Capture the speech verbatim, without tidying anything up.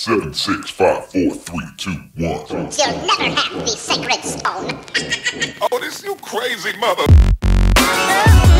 Seven, six, five, four, three, two, one. You'll never have the sacred stone. Oh, this you crazy mother.